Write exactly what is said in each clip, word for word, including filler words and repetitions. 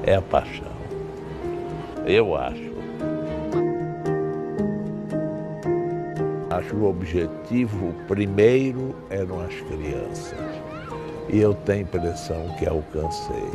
é a paixão. Eu acho. Acho que o objetivo primeiro eram as crianças. E eu tenho a impressão que alcancei.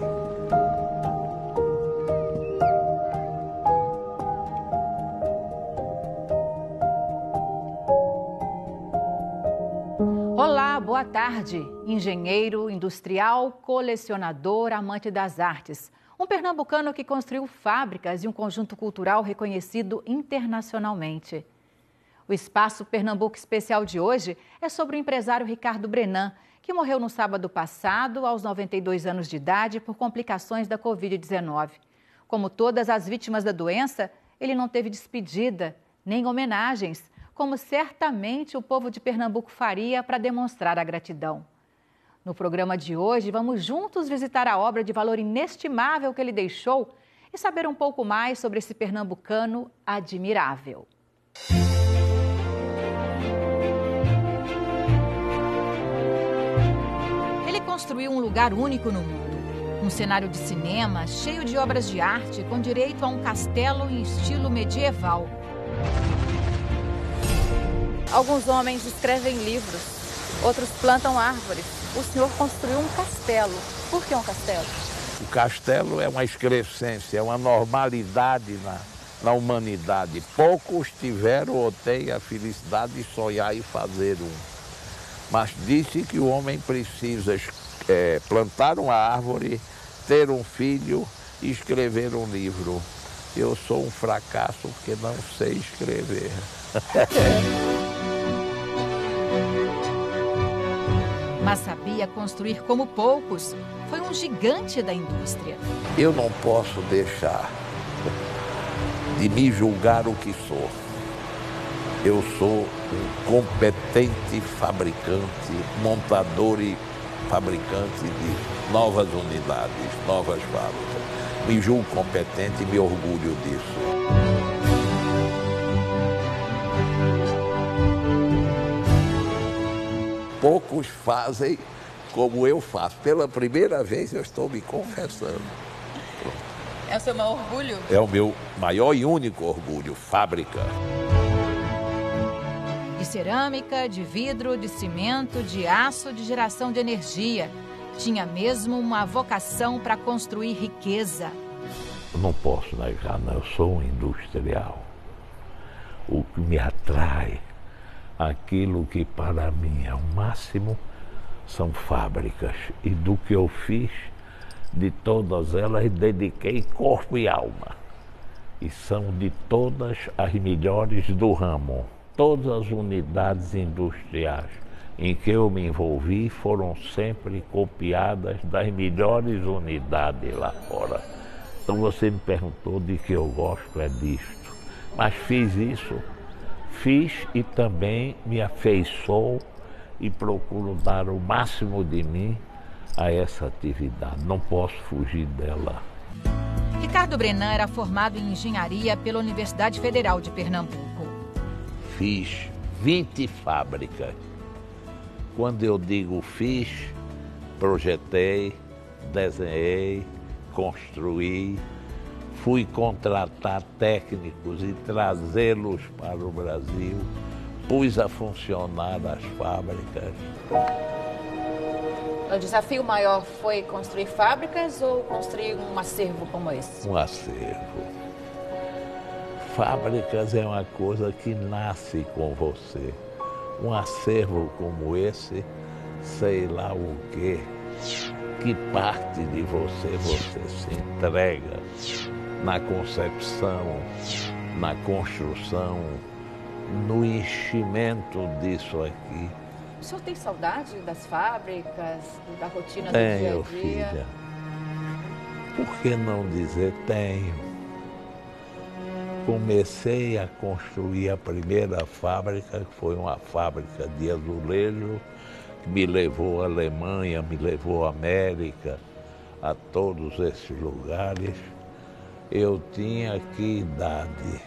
Olá, boa tarde. Engenheiro, industrial, colecionador, amante das artes. Um pernambucano que construiu fábricas e um conjunto cultural reconhecido internacionalmente. O Espaço Pernambuco Especial de hoje é sobre o empresário Ricardo Brenan, que morreu no sábado passado, aos noventa e dois anos de idade, por complicações da covid dezenove. Como todas as vítimas da doença, ele não teve despedida, nem homenagens, como certamente o povo de Pernambuco faria para demonstrar a gratidão. No programa de hoje, vamos juntos visitar a obra de valor inestimável que ele deixou e saber um pouco mais sobre esse pernambucano admirável. Ele construiu um lugar único no mundo, um cenário de cinema cheio de obras de arte com direito a um castelo em estilo medieval. Alguns homens escrevem livros, outros plantam árvores. O senhor construiu um castelo. Por que um castelo? O castelo é uma excrescência, é uma normalidade na, na humanidade. Poucos tiveram ou têm a felicidade de sonhar e fazer um. Mas disse que o homem precisa é, plantar uma árvore, ter um filho e escrever um livro. Eu sou um fracasso porque não sei escrever. Mas sabia construir como poucos. Foi um gigante da indústria. Eu não posso deixar de me julgar o que sou. Eu sou um competente fabricante, montador e fabricante de novas unidades, novas fábricas. Me julgo competente e me orgulho disso. Poucos fazem como eu faço. Pela primeira vez eu estou me confessando. É o seu maior orgulho? É o meu maior e único orgulho, fábrica. De cerâmica, de vidro, de cimento, de aço, de geração de energia. Tinha mesmo uma vocação para construir riqueza. Eu não posso negar, não. Eu sou um industrial. O que me atrai, aquilo que para mim é o máximo, são fábricas. E do que eu fiz, de todas elas, dediquei corpo e alma. E são de todas as melhores do ramo. Todas as unidades industriais em que eu me envolvi foram sempre copiadas das melhores unidades lá fora. Então você me perguntou de que eu gosto, é disto. Mas fiz isso. Fiz e também me afeiçoo e procuro dar o máximo de mim a essa atividade. Não posso fugir dela. Ricardo Brenan era formado em engenharia pela Universidade Federal de Pernambuco. Fiz vinte fábricas. Quando eu digo fiz, projetei, desenhei, construí. Fui contratar técnicos e trazê-los para o Brasil. Pus a funcionar as fábricas. O desafio maior foi construir fábricas ou construir um acervo como esse? Um acervo. Fábricas é uma coisa que nasce com você. Um acervo como esse, sei lá o quê, que parte de você você se entrega na concepção, na construção, no enchimento disso aqui. O senhor tem saudade das fábricas, da rotina do Tenho, dia a dia? filha. Por que não dizer tenho? Comecei a construir a primeira fábrica, que foi uma fábrica de azulejo, que me levou à Alemanha, me levou à América, a todos esses lugares. Eu tinha que idade?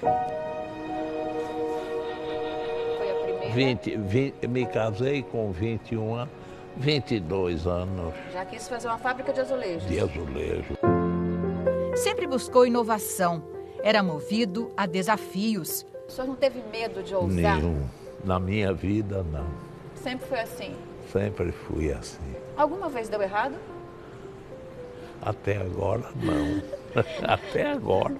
Foi a primeira? vinte, vinte, me casei com vinte e um anos, vinte e dois anos Já quis fazer uma fábrica de azulejos? de azulejo. Sempre buscou inovação. Era movido a desafios. O senhor não teve medo de ousar? Nenhum. Na minha vida, não. Sempre foi assim? Sempre fui assim. Alguma vez deu errado? Até agora, não. Até agora.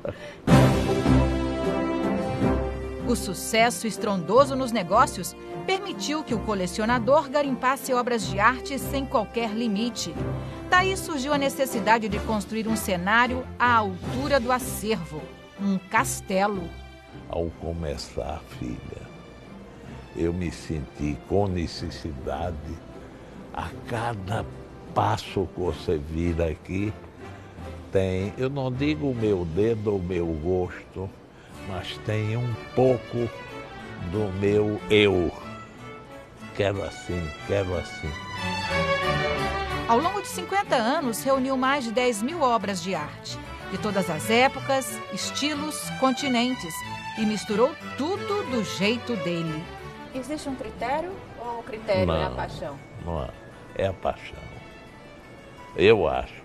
O sucesso estrondoso nos negócios permitiu que o colecionador garimpasse obras de arte sem qualquer limite. Daí surgiu a necessidade de construir um cenário à altura do acervo, um castelo. Ao começar, filha, eu me senti com necessidade. A cada passo que você vira aqui, tem, eu não digo o meu dedo ou o meu gosto, mas tem um pouco do meu eu. Quero assim, quero assim. Ao longo de cinquenta anos, reuniu mais de dez mil obras de arte, de todas as épocas, estilos, continentes, e misturou tudo do jeito dele. Existe um critério ou o critério não, é a paixão? Não é, é a paixão. Eu acho.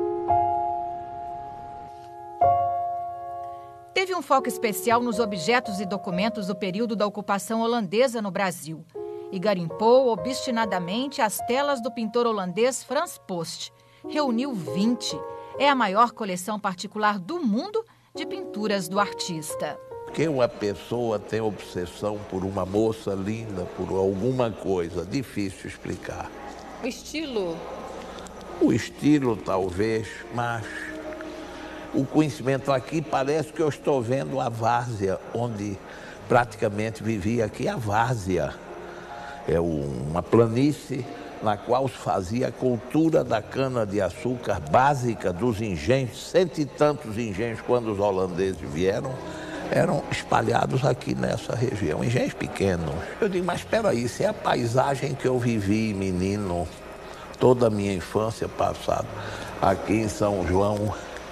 Teve um foco especial nos objetos e documentos do período da ocupação holandesa no Brasil e garimpou obstinadamente as telas do pintor holandês Frans Post. Reuniu vinte. É a maior coleção particular do mundo de pinturas do artista. Que uma pessoa tem obsessão por uma moça linda, por alguma coisa, difícil explicar. O estilo? O estilo, talvez, mas o conhecimento aqui parece que eu estou vendo a várzea, onde praticamente vivia aqui a várzea. É uma planície na qual se fazia a cultura da cana-de-açúcar básica dos engenhos, cento e tantos engenhos quando os holandeses vieram, eram espalhados aqui nessa região, engenhos pequenos. Eu digo, mas espera aí, isso é a paisagem que eu vivi, menino, toda a minha infância passada aqui em São João.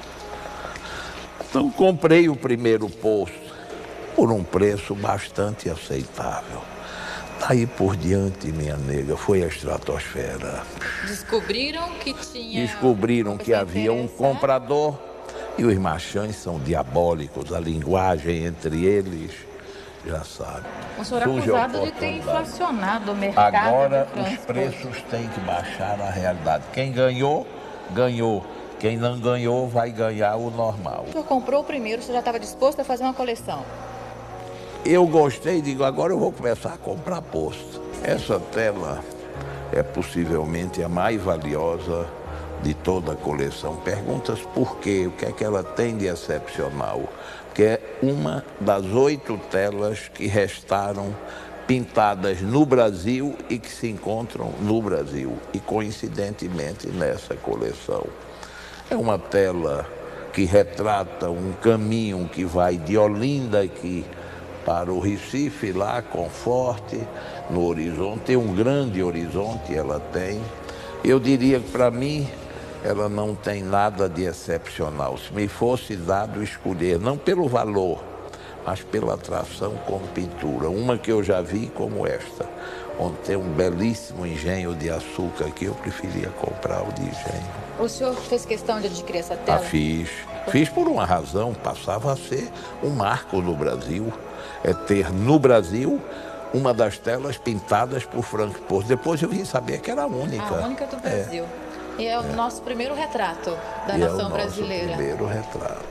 Então comprei o primeiro posto por um preço bastante aceitável. Daí por diante, minha nega, foi a estratosfera. Descobriram que tinha... Descobriram que havia um comprador e os marchands são diabólicos, a linguagem entre eles, já sabe. O senhor é acusado de ter inflacionado o mercado. Agora os preços têm que baixar a realidade. Quem ganhou, ganhou. Quem não ganhou, vai ganhar o normal. O senhor comprou o primeiro, o senhor já estava disposto a fazer uma coleção? Eu gostei, digo, agora eu vou começar a comprar posto. Essa tela é possivelmente a mais valiosa de toda a coleção. Perguntas por quê, o que é que ela tem de excepcional? Que é uma das oito telas que restaram pintadas no Brasil e que se encontram no Brasil, e coincidentemente nessa coleção. É uma tela que retrata um caminho que vai de Olinda aqui para o Recife, lá com Forte, no horizonte. Tem um grande horizonte, ela tem. Eu diria que para mim ela não tem nada de excepcional. Se me fosse dado escolher, não pelo valor, mas pela atração como pintura. Uma que eu já vi como esta, onde tem um belíssimo engenho de açúcar que eu preferia comprar o de engenho. O senhor fez questão de adquirir essa tela? Ah, fiz. Fiz por uma razão, passava a ser um marco no Brasil. É ter no Brasil uma das telas pintadas por Frans Post. Depois eu vim saber que era a única. A única do Brasil. É. E é o é. nosso primeiro retrato da e nação é o brasileira. Nosso primeiro retrato.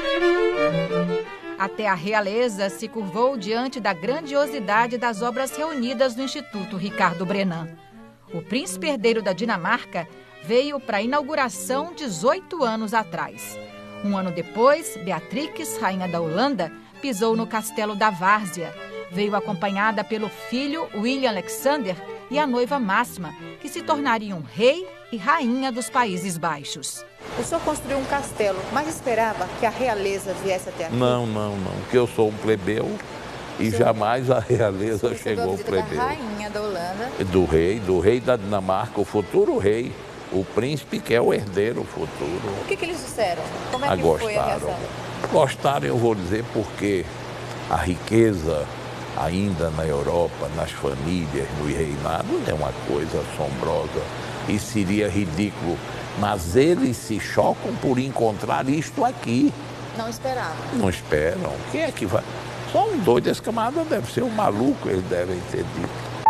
Até a realeza se curvou diante da grandiosidade das obras reunidas no Instituto Ricardo Brenan. O príncipe herdeiro da Dinamarca veio para a inauguração dezoito anos atrás. Um ano depois, Beatrix, rainha da Holanda, pisou no castelo da Várzea. Veio acompanhada pelo filho William Alexander e a noiva Máxima, que se tornariam rei e rainha dos Países Baixos. O senhor construiu um castelo, mas esperava que a realeza viesse até aqui? Não, não, não, porque eu sou um plebeu e Sim. jamais a realeza chegou ao plebeu. Da rainha da Holanda. Do rei, do rei da Dinamarca, o futuro rei, o príncipe que é o herdeiro futuro. O que, que eles disseram? Como é a que gostaram. foi a reação? Gostaram, eu vou dizer, porque a riqueza ainda na Europa, nas famílias, nos reinados, é uma coisa assombrosa. E seria ridículo Mas eles se chocam por encontrar isto aqui. Não esperavam. Não esperam. Quem é que vai? Só um doido, esse camarada deve ser um maluco, eles devem ter dito.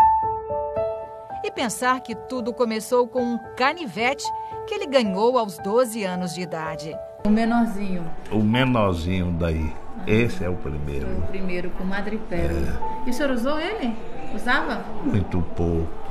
E pensar que tudo começou com um canivete que ele ganhou aos doze anos de idade. O menorzinho. O menorzinho daí. Esse é o primeiro. Foi o primeiro, com madrepérola. É. E o senhor usou ele? Usava? Muito pouco.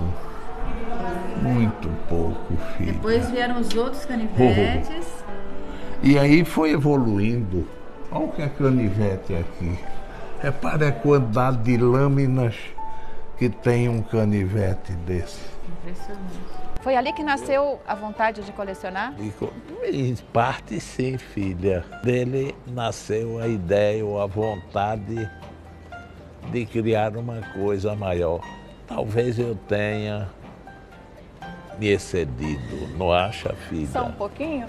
Muito pouco, filho. Depois vieram os outros canivetes. Oh. E aí foi evoluindo. Olha o que é canivete aqui. Repare a quantidade de lâminas que tem um canivete desse. Impressionante. Foi ali que nasceu a vontade de colecionar? Em parte sim, filha. Dele nasceu a ideia ou a vontade de criar uma coisa maior. Talvez eu tenha me excedido, não acha, filha? Só um pouquinho?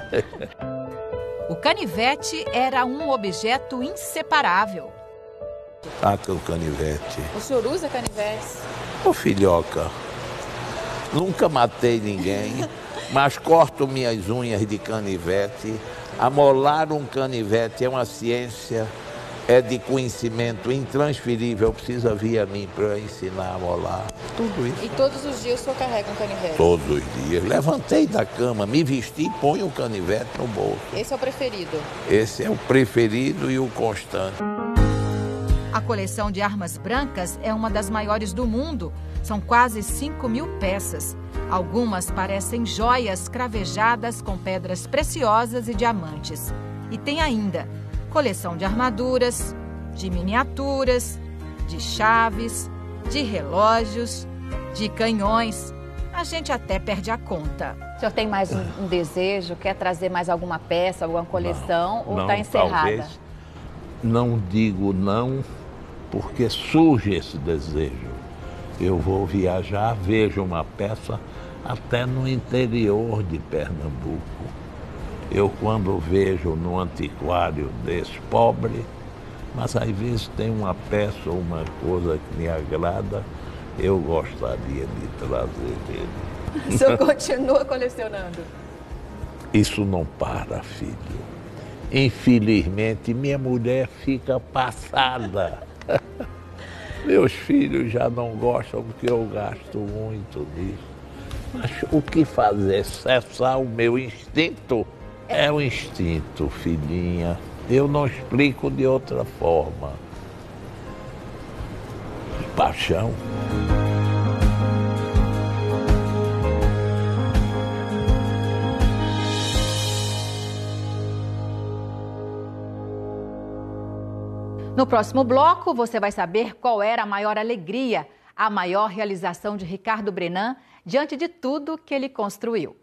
O canivete era um objeto inseparável. Ah, que o canivete. O senhor usa canivetes? Ô, filhoca, nunca matei ninguém, mas corto minhas unhas de canivete. Amolar um canivete é uma ciência, é de conhecimento intransferível. Precisa vir a mim para eu ensinar a amolar. Tudo isso. E todos os dias o senhor carrega um canivete? Todos os dias. Levantei da cama, me vesti e ponho o canivete no bolso. Esse é o preferido? Esse é o preferido e o constante. A coleção de armas brancas é uma das maiores do mundo. São quase cinco mil peças. Algumas parecem joias cravejadas com pedras preciosas e diamantes. E tem ainda coleção de armaduras, de miniaturas, de chaves, de relógios, de canhões. A gente até perde a conta. O senhor tem mais um, um desejo? Quer trazer mais alguma peça, alguma coleção? Não, ou está encerrada? Talvez não digo não, porque surge esse desejo. Eu vou viajar, vejo uma peça até no interior de Pernambuco. Eu, quando vejo no antiquário desse pobre, mas às vezes tem uma peça ou uma coisa que me agrada, eu gostaria de trazer ele. O senhor continua colecionando? Isso não para, filho. Infelizmente, minha mulher fica passada. Meus filhos já não gostam porque eu gasto muito nisso. Mas o que fazer? Cessar o meu instinto? É o instinto, filhinha. Eu não explico de outra forma. Paixão. No próximo bloco, você vai saber qual era a maior alegria, a maior realização de Ricardo Brenan diante de tudo que ele construiu.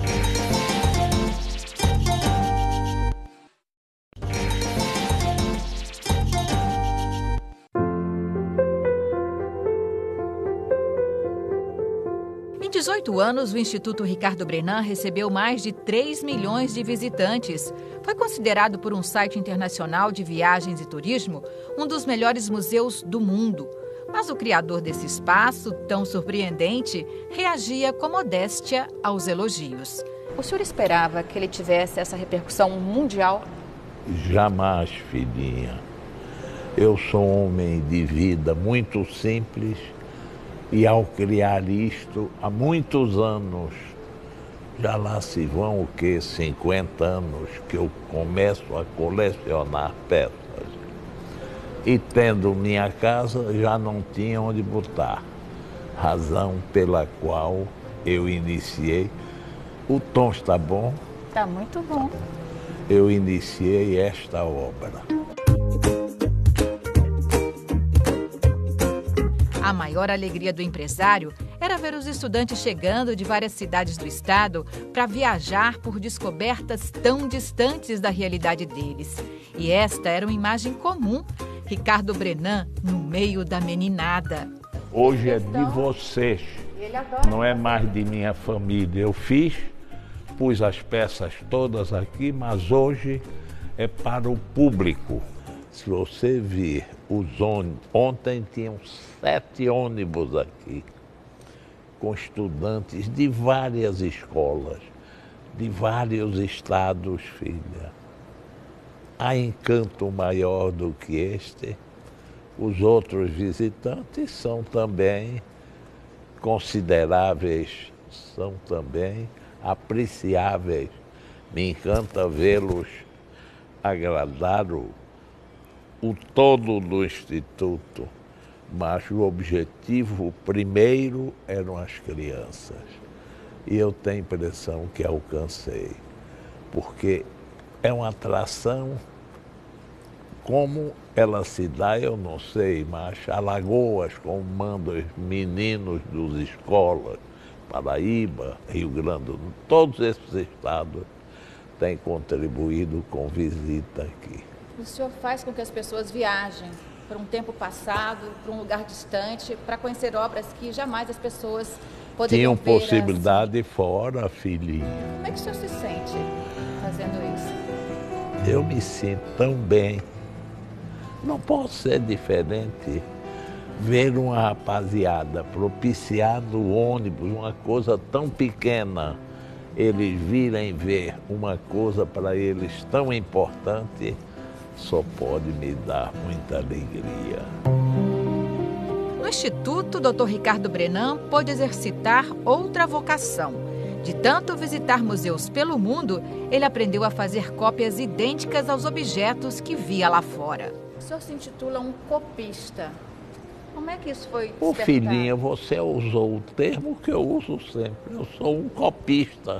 Em dezoito anos, o Instituto Ricardo Brenan recebeu mais de três milhões de visitantes. Foi considerado por um site internacional de viagens e turismo um dos melhores museus do mundo. Mas o criador desse espaço, tão surpreendente, reagia com modéstia aos elogios. O senhor esperava que ele tivesse essa repercussão mundial? Jamais, filhinha. Eu sou um homem de vida muito simples e, ao criar isto, há muitos anos, já lá se vão o quê? cinquenta anos que eu começo a colecionar peças. E tendo minha casa, já não tinha onde botar. Razão pela qual eu iniciei. O tom está bom? Está muito bom. Eu iniciei esta obra. A maior alegria do empresário era ver os estudantes chegando de várias cidades do estado para viajar por descobertas tão distantes da realidade deles. E esta era uma imagem comum. Ricardo Brenan no meio da meninada. Hoje é de vocês, não é mais de minha família. Eu fiz, pus as peças todas aqui, mas hoje é para o público. Se você vir os ônibus, ontem tinham sete ônibus aqui, com estudantes de várias escolas, de vários estados, filha. Há encanto maior do que este. Os outros visitantes são também consideráveis, são também apreciáveis. Me encanta vê-los agradar o, o todo do Instituto, mas o objetivo primeiro eram as crianças. E eu tenho a impressão que alcancei, porque é uma atração, como ela se dá, eu não sei, mas Alagoas, como mandam os meninos das escolas, Paraíba, Rio Grande do Sul, todos esses estados têm contribuído com visita aqui. O senhor faz com que as pessoas viajem para um tempo passado, para um lugar distante, para conhecer obras que jamais as pessoas poderiam Tinham ver possibilidade assim. Fora, filhinha. Como é que o senhor se sente fazendo isso? Eu me sinto tão bem. Não posso ser diferente. Ver uma rapaziada propiciar no ônibus uma coisa tão pequena, eles virem ver uma coisa para eles tão importante, só pode me dar muita alegria. No Instituto, doutor Ricardo Brenan pôde exercitar outra vocação. De tanto visitar museus pelo mundo, ele aprendeu a fazer cópias idênticas aos objetos que via lá fora. O senhor se intitula um copista. Como é que isso foi despertado? Ô filhinha, você usou o termo que eu uso sempre. Eu sou um copista.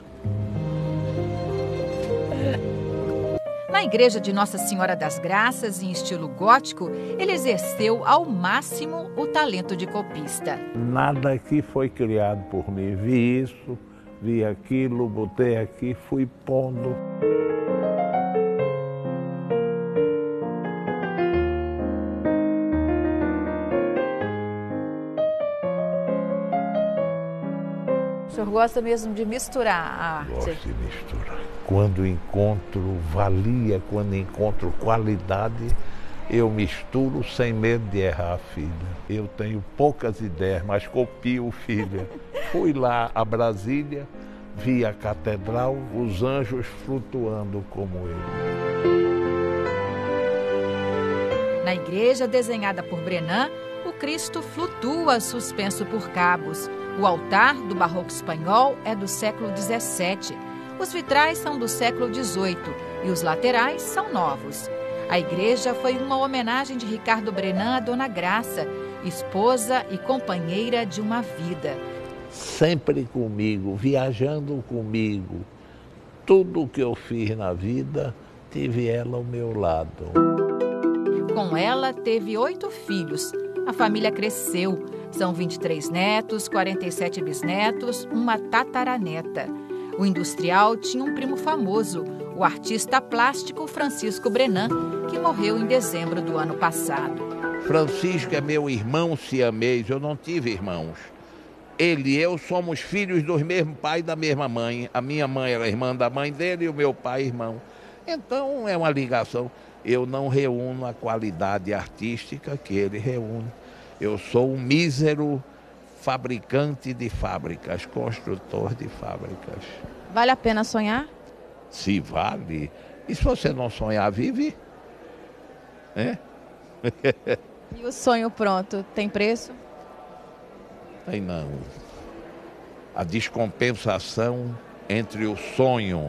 Na igreja de Nossa Senhora das Graças, em estilo gótico, ele exerceu ao máximo o talento de copista. Nada aqui foi criado por mim. Vi isso, vi aquilo, botei aqui, fui pondo. O senhor gosta mesmo de misturar a arte? Gosto de misturar. Quando encontro valia, quando encontro qualidade, eu misturo sem medo de errar, filha. Eu tenho poucas ideias, mas copio, filha. Fui lá a Brasília, vi a catedral, os anjos flutuando como ele. Na igreja desenhada por Brenan, o Cristo flutua suspenso por cabos. O altar, do barroco espanhol, é do século dezessete. Os vitrais são do século dezoito e os laterais são novos. A igreja foi uma homenagem de Ricardo Brenan à Dona Graça, esposa e companheira de uma vida. Sempre comigo, viajando comigo. Tudo que eu fiz na vida, tive ela ao meu lado. Com ela, teve oito filhos. A família cresceu. São vinte e três netos, quarenta e sete bisnetos, uma tataraneta. O industrial tinha um primo famoso, o artista plástico Francisco Brenan, que morreu em dezembro do ano passado. Francisco é meu irmão siamês, eu não tive irmãos. Ele e eu somos filhos dos mesmos pais e da mesma mãe. A minha mãe era irmã da mãe dele e o meu pai irmão. Então é uma ligação. Eu não reúno a qualidade artística que ele reúne. Eu sou um mísero fabricante de fábricas, construtor de fábricas. Vale a pena sonhar? Se vale. E se você não sonhar, vive? É? E o sonho pronto, tem preço? Tem não. A descompensação entre o sonho,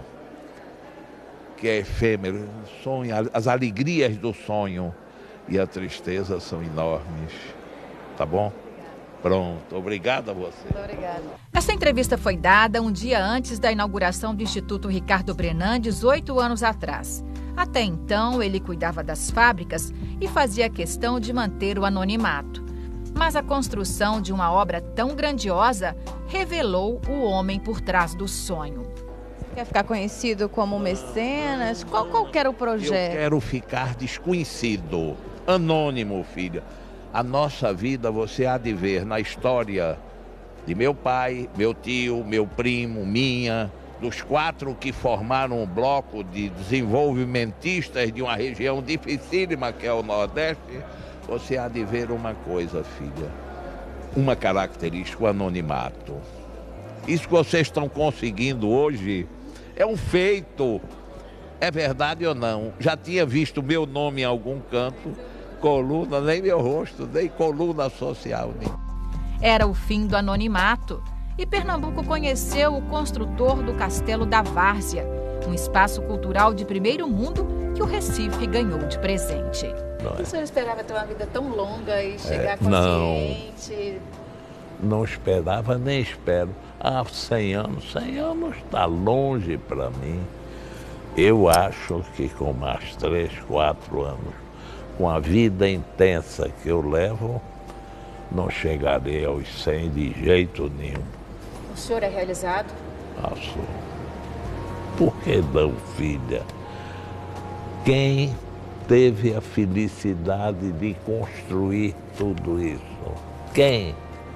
que é efêmero, sonho, as alegrias do sonho e a tristeza são enormes. Tá bom? Pronto. Obrigado a você. Muito obrigada. Essa entrevista foi dada um dia antes da inauguração do Instituto Ricardo Brenan, dezoito anos atrás. Até então, ele cuidava das fábricas e fazia questão de manter o anonimato. Mas a construção de uma obra tão grandiosa revelou o homem por trás do sonho. Quer ficar conhecido como mecenas? Qual, qual que era o projeto? Eu quero ficar desconhecido, anônimo, filha. A nossa vida você há de ver na história de meu pai, meu tio, meu primo, minha, dos quatro que formaram um bloco de desenvolvimentistas de uma região dificílima que é o Nordeste. Você há de ver uma coisa, filha, uma característica, o anonimato. Isso que vocês estão conseguindo hoje É um feito. É verdade ou não? Já tinha visto meu nome em algum canto, coluna, nem meu rosto, nem coluna social. Nem... Era o fim do anonimato e Pernambuco conheceu o construtor do Castelo da Várzea, um espaço cultural de primeiro mundo que o Recife ganhou de presente. O senhor esperava ter uma vida tão longa e chegar é, consciente? Não, não esperava nem espero. Há cem anos, cem anos está longe para mim. Eu acho que com mais três, quatro anos, com a vida intensa que eu levo, não chegarei aos cem de jeito nenhum. O senhor é realizado? Ah, sou. Por que não, filha? Quem teve a felicidade de construir tudo isso? Quem?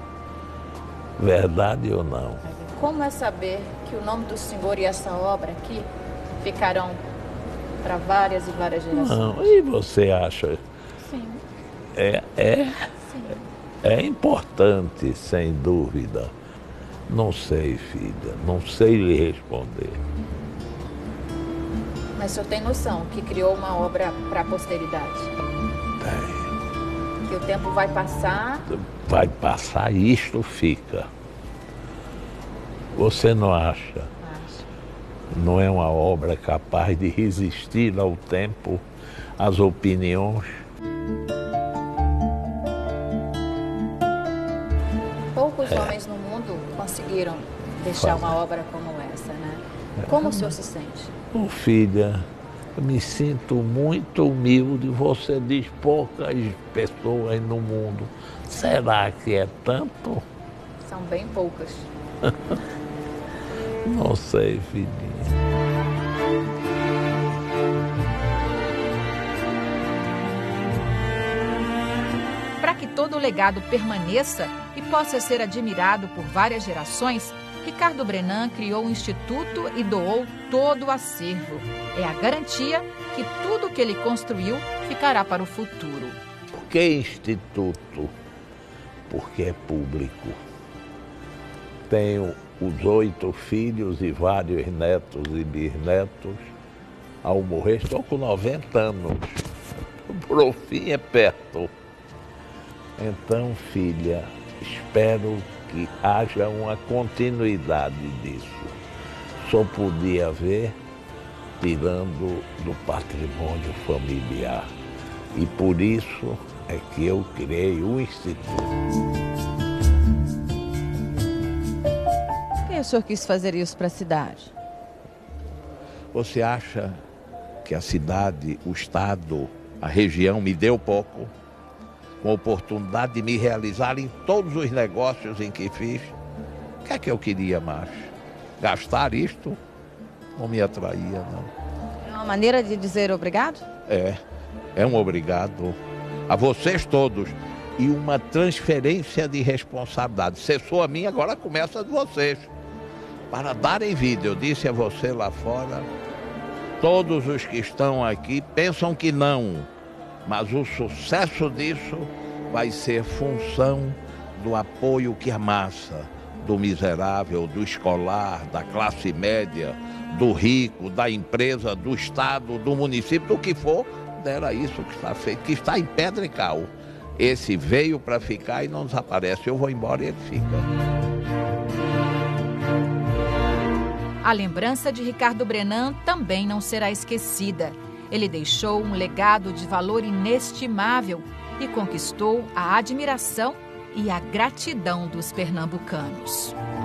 Verdade ou não? Como é saber que o nome do senhor e essa obra aqui ficarão para várias e várias gerações? Não, e você acha? Sim. É, é, Sim. é importante, sem dúvida. Não sei, filha, não sei lhe responder. Mas o senhor tem noção que criou uma obra para a posteridade? Tem. Que o tempo vai passar? Vai passar e isto fica. Você não acha? Acho. Não é uma obra capaz de resistir ao tempo, às opiniões? Poucos É. homens no mundo conseguiram deixar uma obra como essa, né? Como o senhor se sente? Oh, filha, eu me sinto muito humilde. Você diz poucas pessoas no mundo. Será que é tanto? São bem poucas. Não sei, filhinha. Para que todo o legado permaneça e possa ser admirado por várias gerações, Ricardo Brenan criou um instituto e doou todo o acervo. É a garantia que tudo que ele construiu ficará para o futuro. Por que instituto? Porque é público. Tenho os oito filhos e vários netos e bisnetos. Ao morrer, estou com noventa anos. Por fim é perto. Então, filha, espero que haja uma continuidade disso. Só podia haver tirando do patrimônio familiar. E por isso é que eu criei o Instituto. Por que o senhor quis fazer isso para a cidade? Você acha que a cidade, o estado, a região me deu pouco? Com a oportunidade de me realizar em todos os negócios em que fiz? O que é que eu queria mais? Gastar isto? Não me atraía, não. É uma maneira de dizer obrigado? É, é um obrigado a vocês todos e uma transferência de responsabilidade. Cessou a minha, agora começa a de vocês. Para darem vida, eu disse a você lá fora, todos os que estão aqui pensam que não, mas o sucesso disso vai ser função do apoio que a massa, do miserável, do escolar, da classe média, do rico, da empresa, do estado, do município, do que for, dera isso que está feito, que está em pedra e cal. Esse veio para ficar e não desaparece. Eu vou embora e ele fica. A lembrança de Ricardo Brenan também não será esquecida. Ele deixou um legado de valor inestimável e conquistou a admiração e a gratidão dos pernambucanos.